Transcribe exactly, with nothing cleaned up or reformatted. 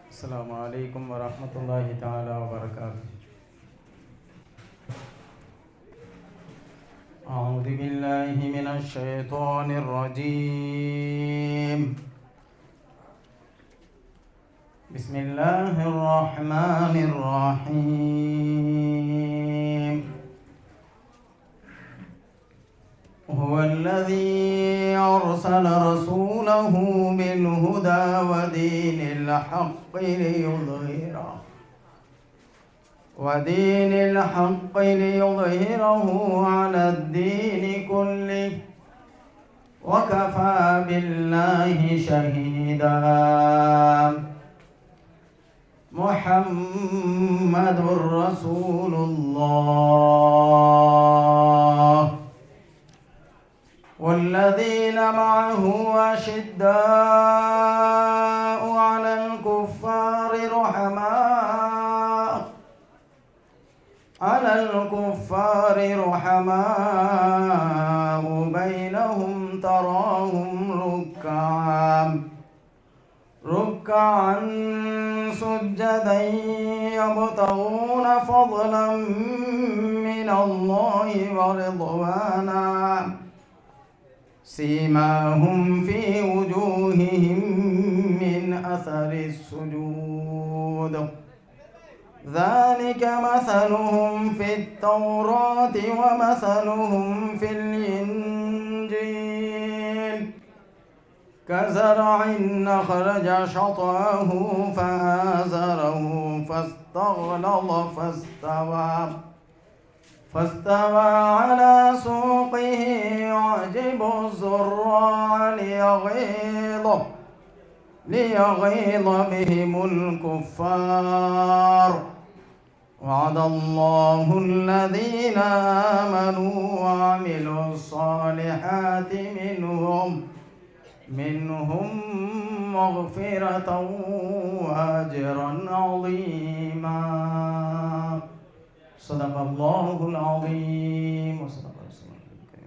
السلام عليكم ورحمة الله تعالى وبركاته. أعوذ بالله من الشيطان الرجيم. بسم الله الرحمن الرحيم. هو الذي أرسل رسوله بالهدى ودين الحق ليظهره ودين الحق ليظهره على الدين كله وكفى بالله شهيدا. محمد رسول الله والذين معه أشداء على الكفار رحماء على الكفار رحماء بينهم تراهم ركعا ركعا سجدا يبتغون فضلا من الله ورضوانا سيماهم في وجوههم من أثر السجود ذلك مثلهم في التوراة ومثلهم في الإنجيل كزرع أخرج شطأه فآزره فاستغلظ فاستوى فاستوى على سوقه يعجب الزراع ليغيظ ليغيظ بهم الكفار. وعد الله الذين آمنوا وعملوا الصالحات منهم منهم مغفرة وأجرا عظيما. صدق الله العظيم.